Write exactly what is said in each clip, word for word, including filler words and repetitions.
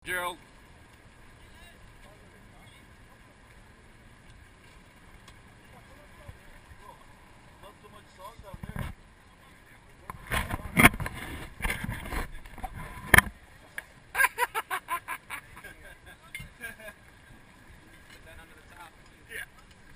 Gerald. Not so much salt down there. Yeah.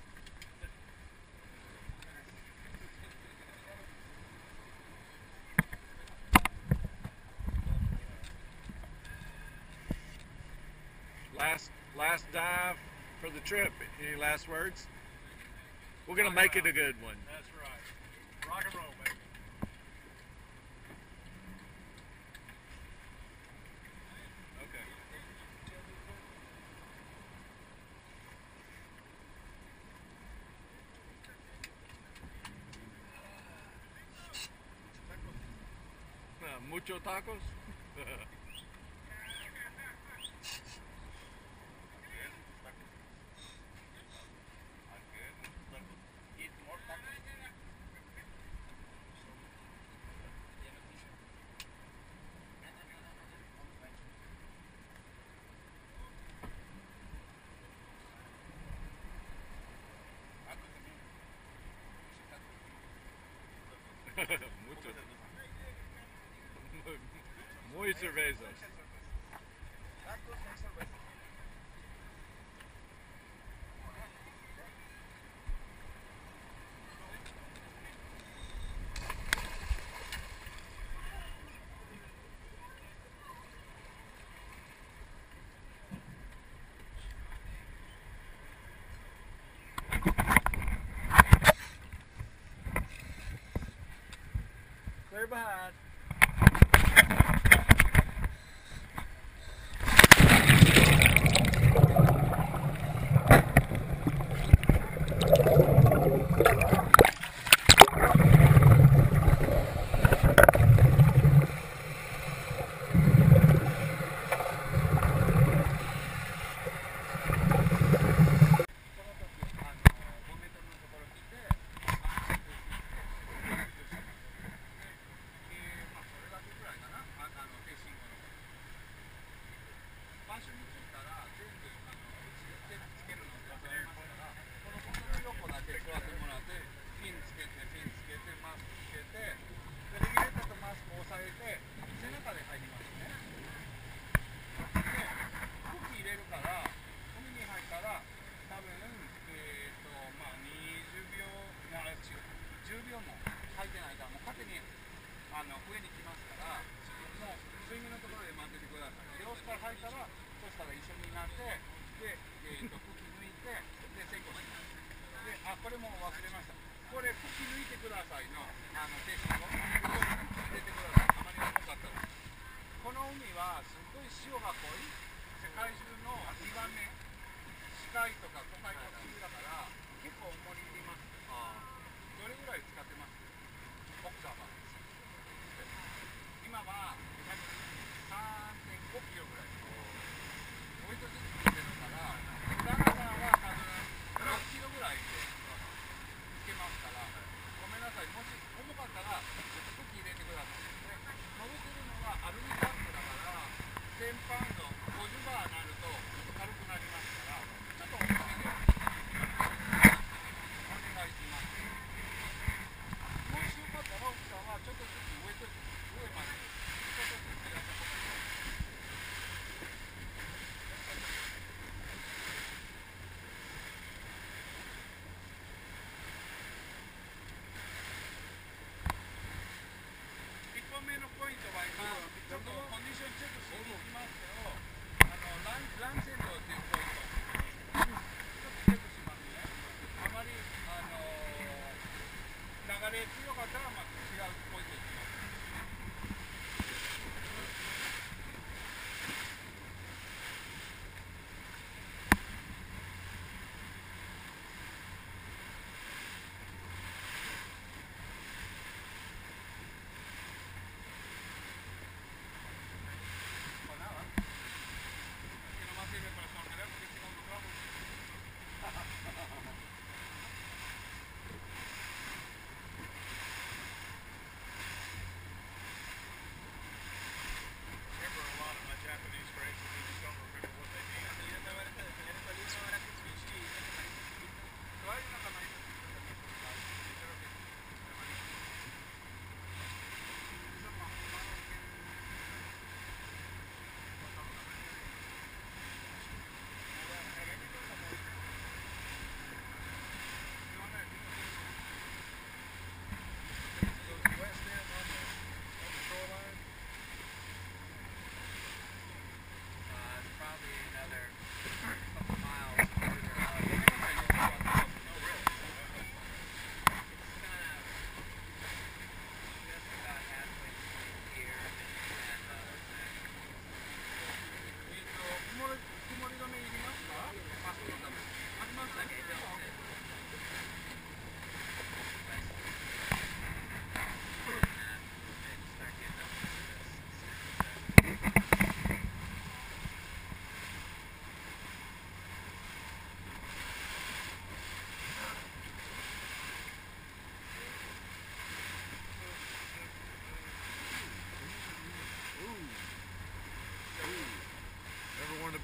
Last last dive for the trip. Any last words? We're gonna make it a good one. That's right. Rock and roll, baby. Okay. Uh, mucho tacos. Mucho. Muy cervezas. Clear behind.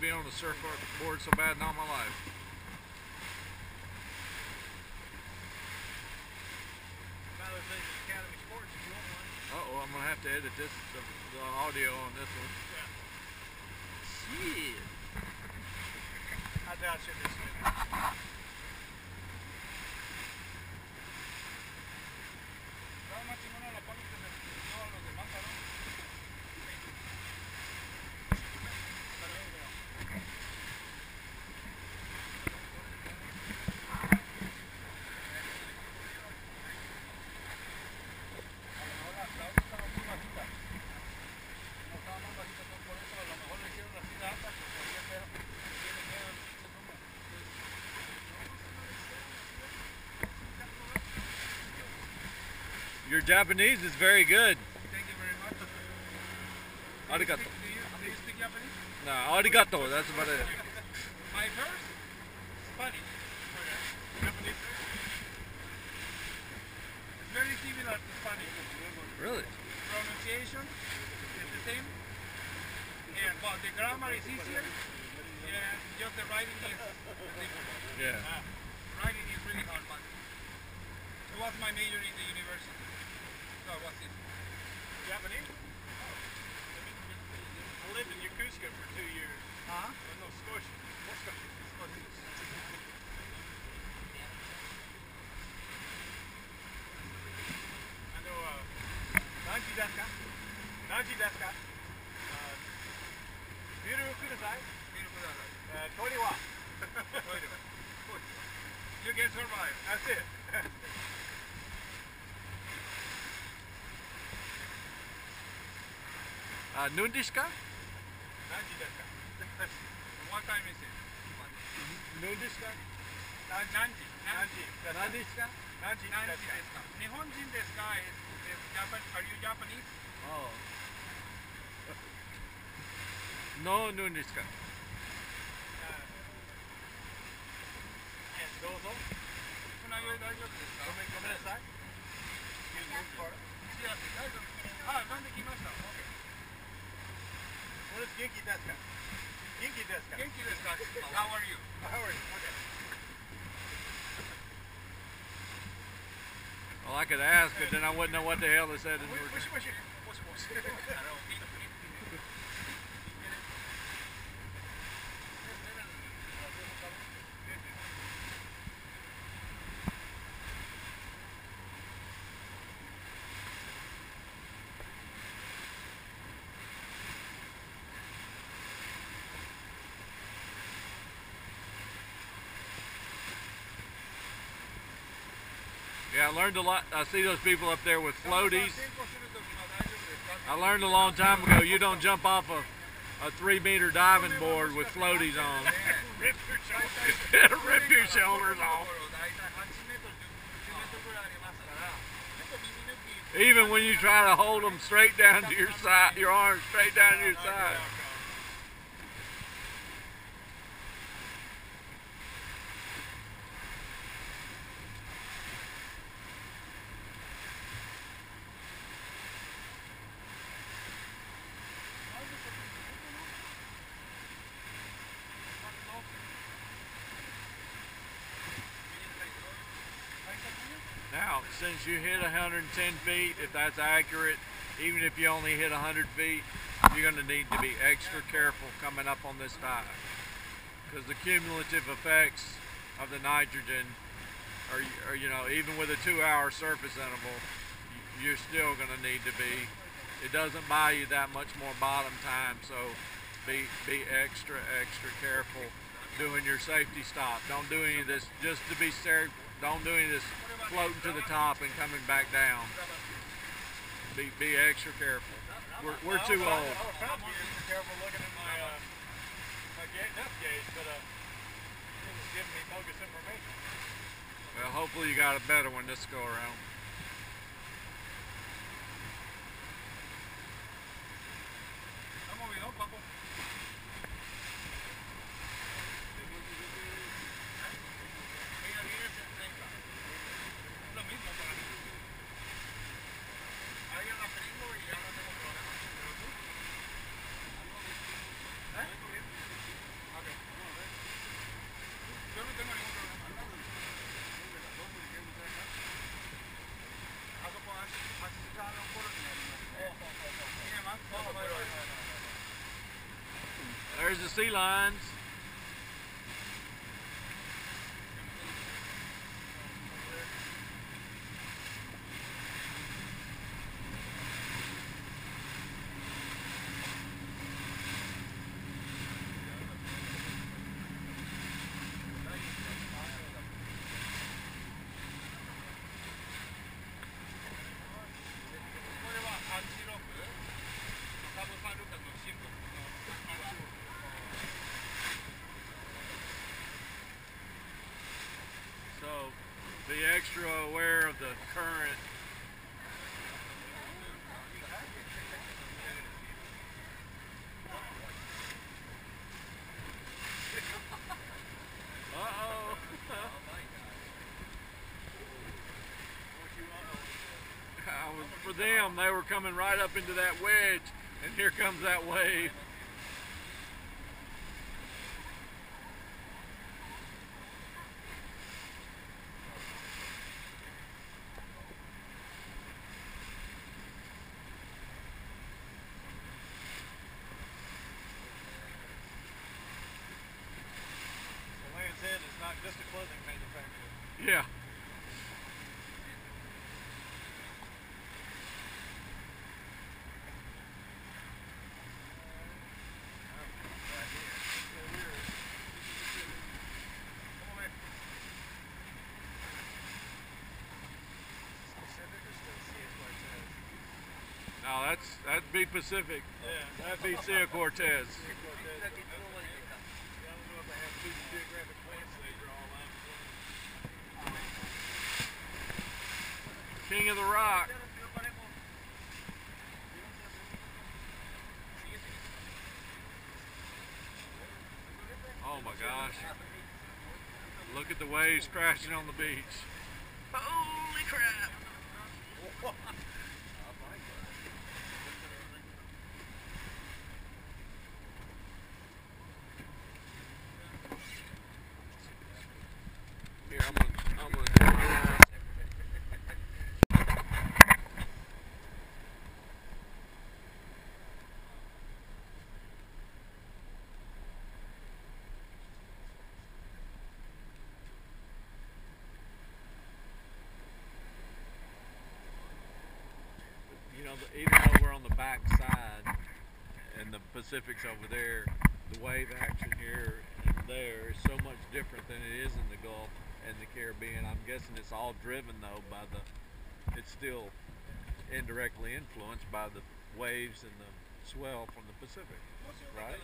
be on the surfboard so bad in all my life. Uh oh, I'm gonna have to edit this, the, the audio on this one. Yeah. Shit. I doubt you this way. Your Japanese is very good. Thank you very much. Arigato. Do you, do you speak Japanese? No, arigato. That's about it. My first? Spanish. Japanese? It's very similar to Spanish. Really? Pronunciation is the same. Yeah, but the grammar is easier. Yeah, just the writing is difficult. Yeah. Ah, writing is really hard, but it was my major in the university. So what's it? Japanese? Oh. I lived in Yokosuka for two years. Huh? Uh, no, Scotia. What's Scotia? Scotia. I know, uh, Nanji desu ka? Nanji desu ka? Uh, biru kudasai? Biru kudasai. Uh, tori wa? Tori wa. You can survive. That's it. Uh, noon desu ka? Nanji desu ka? What time is it? Noon desu ka? Nanji. Nanji. Nanji desu ka? Nanji desu ka? Nihonjin desu ka is, is Japan. Are you Japanese? Oh. No noon desu ka? Uh, yes, dozo. Tsunayo daijoubu desu ka? Gomen, gomenasai. Excuse me for it. Yes, daijoubu. Ah, nande kimashita. Okay. What is Genki desu ka? Genki desu ka? Genki desu ka? How are you? How are you? Okay. Well, I could ask, but then I wouldn't know what the hell they said. In Wait, what's, what's, what's, what's, Yeah, I learned a lot. I see those people up there with floaties. I learned a long time ago, you don't jump off a, a three meter diving board with floaties on. Rip your shoulders. Rip your shoulders off. Even when you try to hold them straight down to your side, your arms straight down to your side. Now, since you hit one hundred ten feet, if that's accurate, even if you only hit one hundred feet, you're going to need to be extra careful coming up on this dive. Because the cumulative effects of the nitrogen, are, are, you know, even with a two hour surface interval, you're still going to need to be, it doesn't buy you that much more bottom time, so be, be extra, extra careful doing your safety stop. Don't do any of this just to be safe. Don't do any of this floating to the top and coming back down. Be be extra careful. We're we're too old. I was trying to be careful looking at my uh, my depth gauge, but uh, it was giving me bogus information. Well, hopefully you got a better one this go around. There's the sea lions. So be extra aware of the current. Uh-oh. I was, for them, they were coming right up into that wedge, and here comes that wave. It's not just a clothing manufacturer. Yeah. No, that's that'd be Pacific. Yeah. That'd be Sea Cortez. King of the Rock. Oh my gosh. Look at the waves crashing on the beach. Holy crap. Here, I'm gonna, I'm gonna turn around. You know, even though we're on the back side and the Pacific's over there, the wave action here and there is so much different than it is in the Gulf and the Caribbean. I'm guessing it's all driven though by the, it's still indirectly influenced by the waves and the swell from the Pacific, right?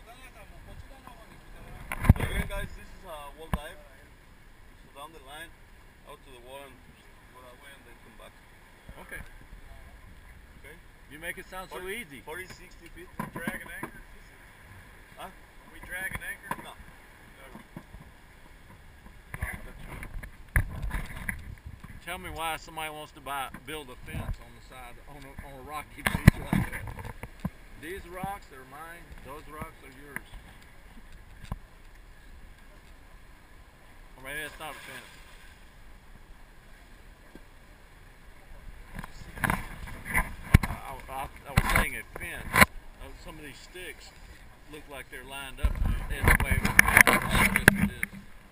Again, guys, this is a wall dive. So down the line, out to the wall and go that way and then come back. Okay. Okay. You make it sound so easy. forty, sixty feet. Drag an anchor? Huh? We drag an anchor? No. Tell me why somebody wants to buy, build a fence on the side on a, on a rocky beach like that. These rocks are mine. Those rocks are yours. Or maybe it's not a fence. I, I, I was saying a fence. Uh, some of these sticks look like they're lined up in the way of a fence. I guess it is.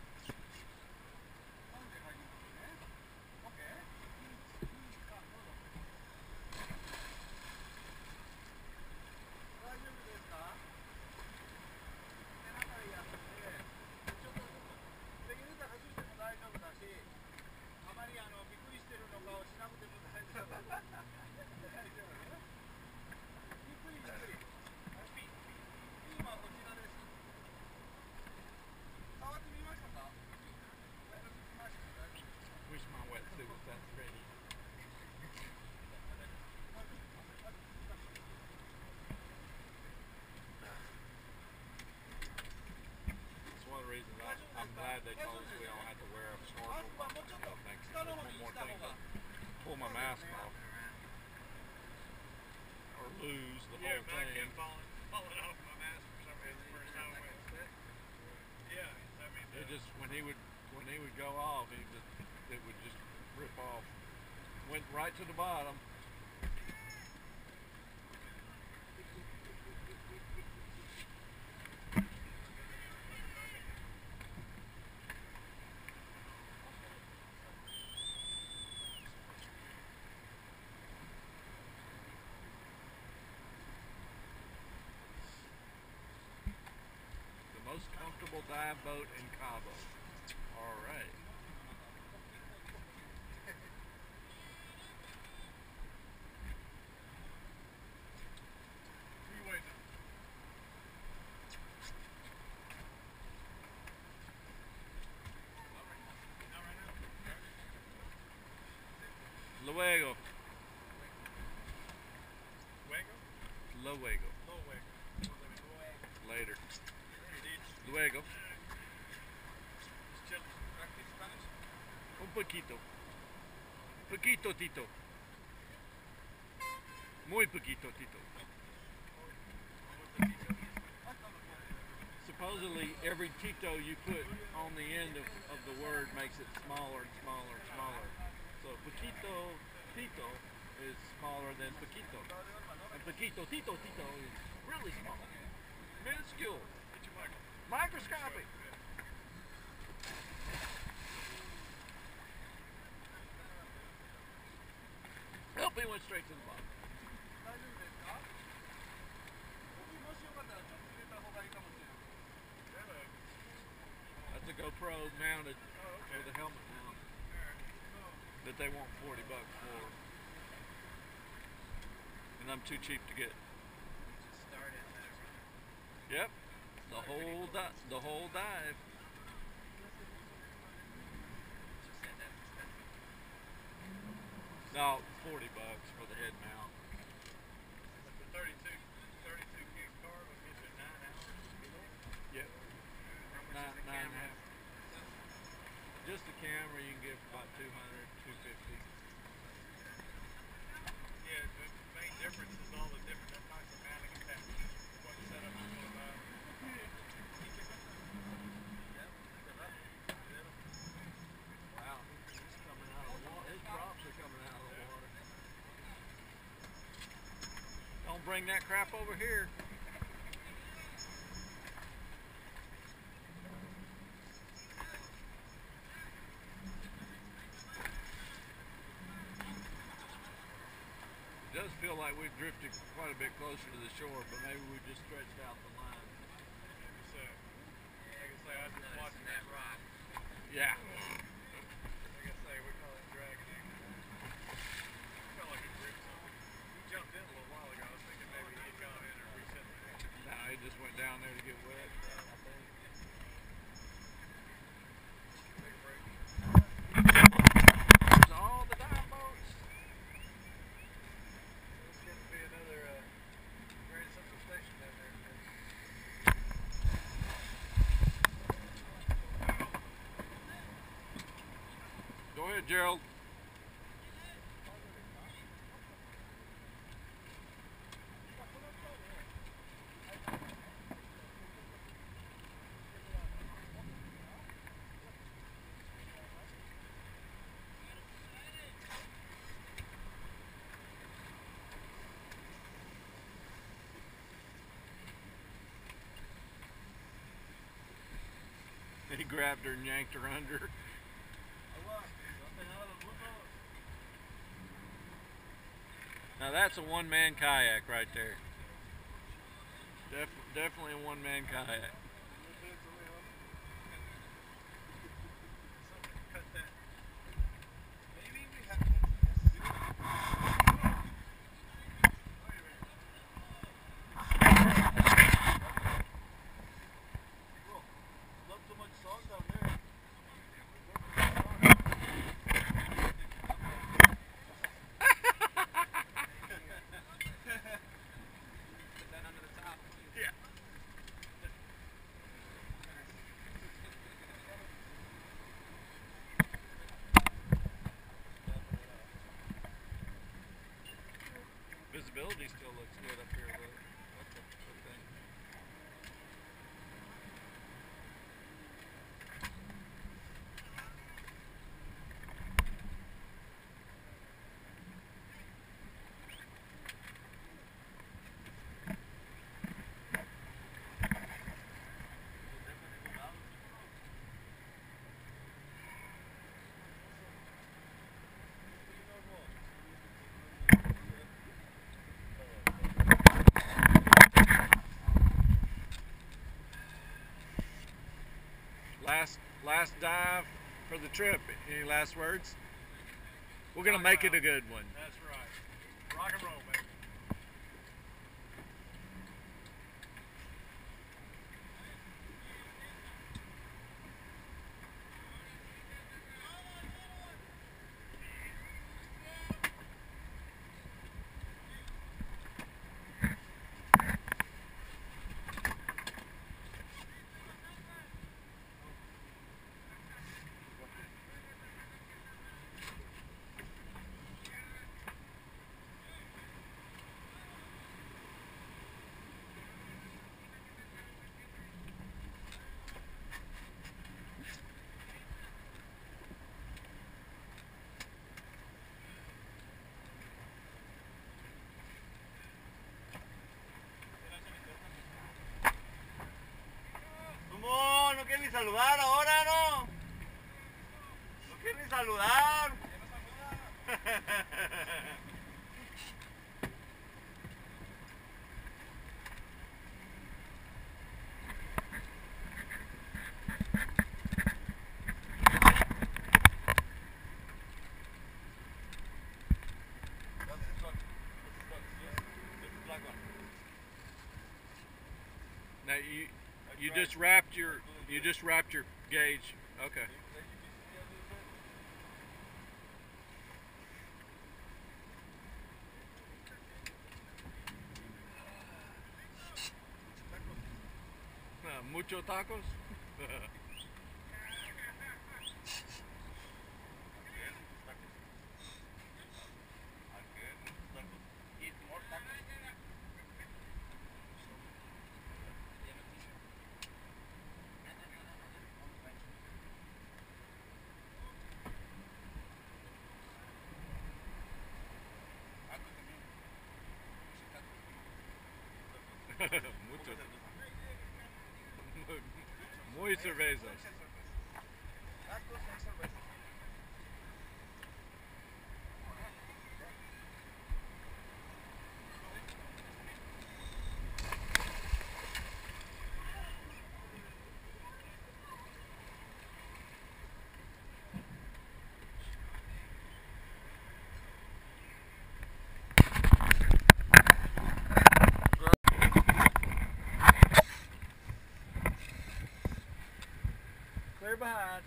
Wish my wetsuit was that pretty. That's one of the reasons I, I'm glad they told us we don't have to wear a snorkel. You know, makes it one more thing to pull my mask off. Or lose the Yeah, whole but I thing. kept falling, falling off my mask for some reason the first time I went. Yeah, I mean, It uh, just, when he would, when he would go off, he just, it would just rip off. Went right to the bottom. Most comfortable dive boat in Cabo. All right. Who you waiting on? Not right now. Luego. Luego? Luego. Luego. Later. Hey, dude. Luego. Just chilling. Practice Spanish? Un poquito. Poquito, Tito. Muy poquito, Tito. Supposedly, every Tito you put on the end of, of the word makes it smaller and smaller and smaller. So, poquito, Tito is smaller than poquito. And poquito, Tito, Tito is really small. Minuscule. Get your mic. Microscopic. Nope, he went straight to the bottom. That's a GoPro mounted with a helmet mount that they want forty bucks for. And I'm too cheap to get. Yep. The whole di the whole dive. No, forty bucks for the head mount. But the thirty-two, thirty-two gig card will get you nine hours. Yep. Nine, nine and a half. Just the camera you can get for about two hundred, two fifty. Yeah, the main difference is all the different types of mounting attachments. What setup you want to buy. Wow, he's coming out of the water. His drops are coming out of the water. Don't bring that crap over here. It does feel like we've drifted quite a bit closer to the shore, but maybe we just stretched out the line. So, like I say, I was just watching that rock. Yeah. Like I say, we call it dragging in. Felt like it gripped something. He jumped in a little while ago. I was thinking maybe he'd gone in and reset the thing. Nah, he just went down there to get wet, I think. Take a break. There's all the dive boats. It's going to be another uh, Grand Central Station down there. Go ahead, Gerald. He grabbed her and yanked her under. Now that's a one-man kayak right there. Def definitely a one-man kayak. Cut that. Maybe we have Not so much salt down there. put that under the top. Yeah. Last last dive for the trip. Any last words? We're gonna make it a good one. That's right. Rock and roll, baby. ¿Cómo? ¿No quieren ni saludar ahora, no? ¿No quieren ni saludar? Now you you just wrapped your you just wrapped your gauge. Okay. Uh, mucho tacos. Muchos. Muy cervezas. Clear behind.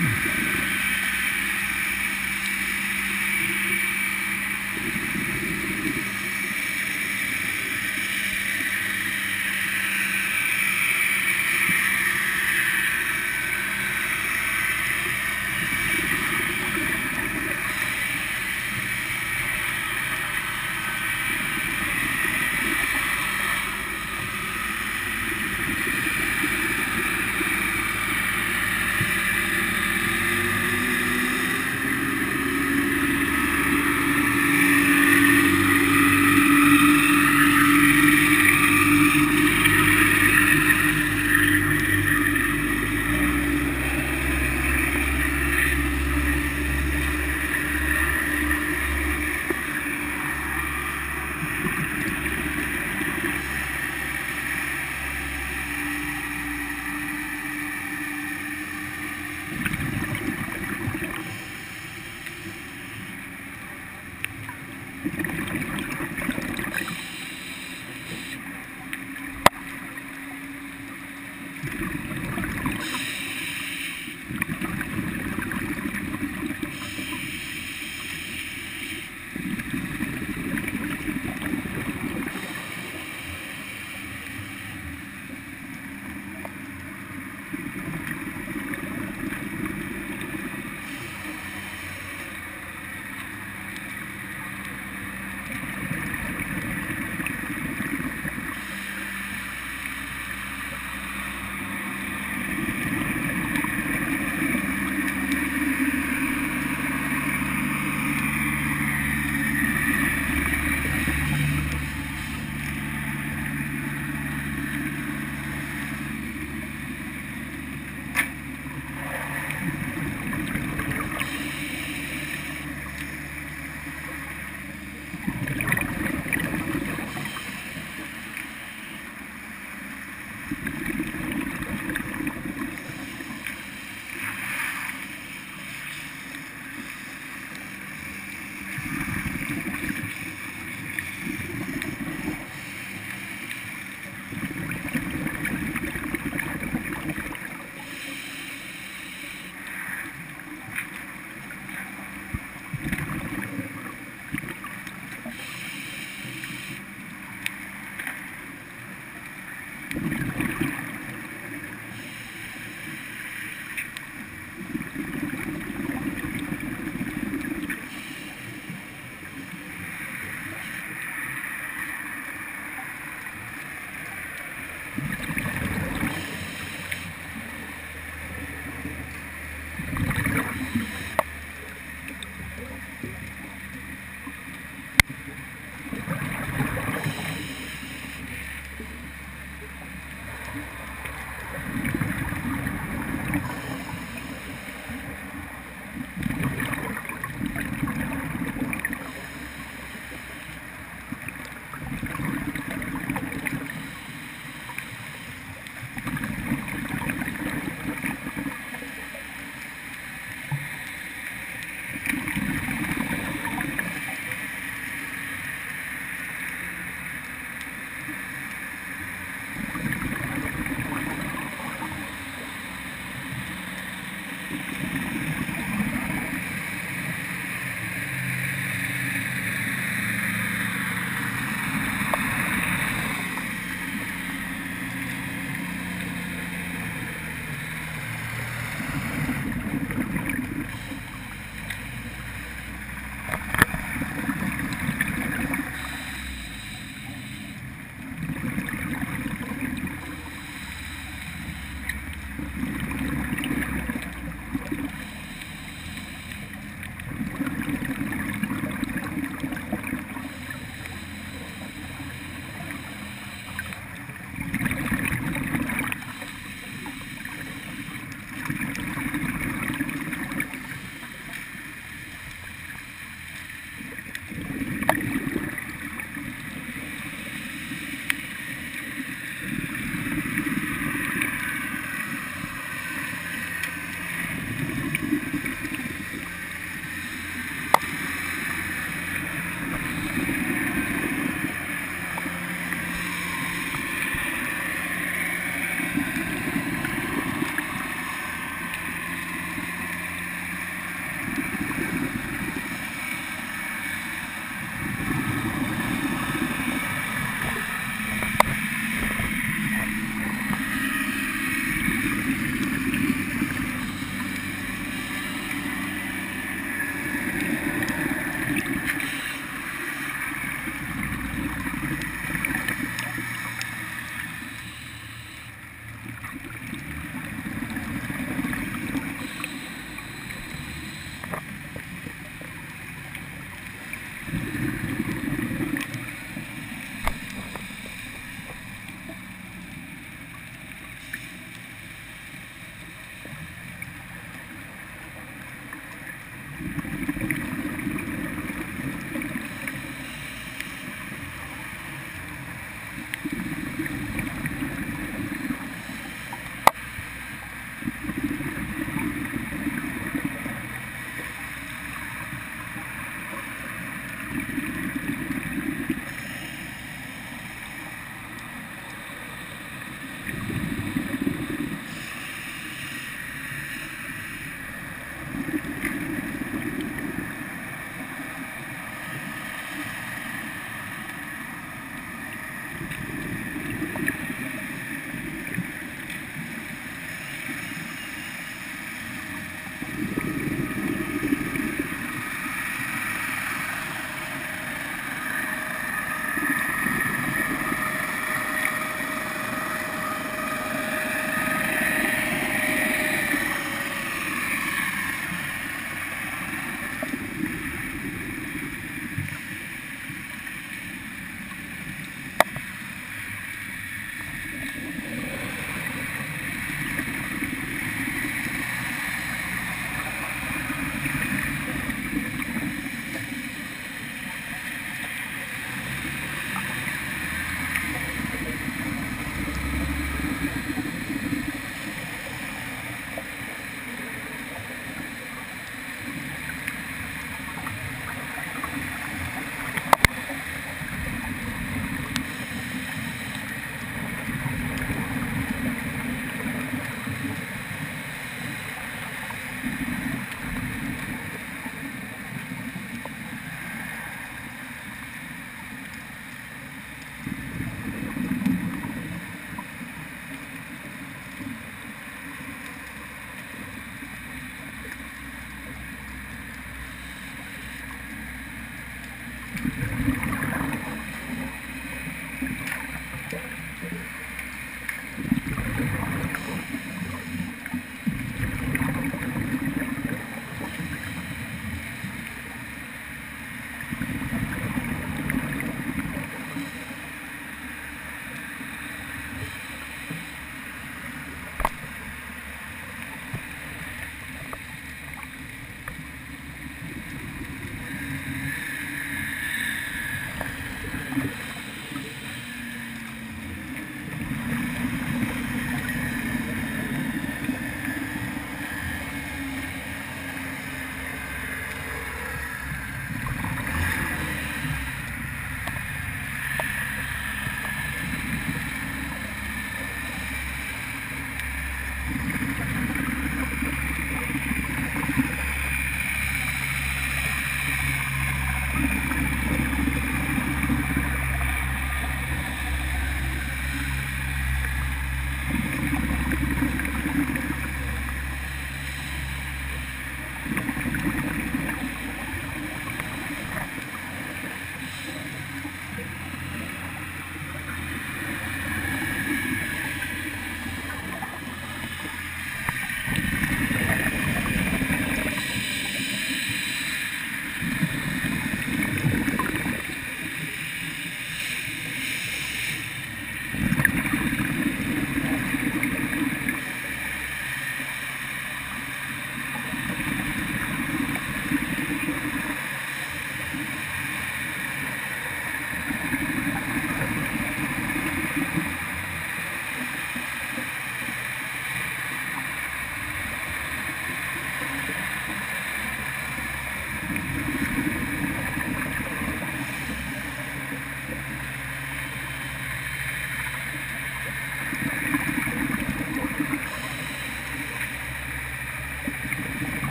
Thank you.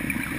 Thank you.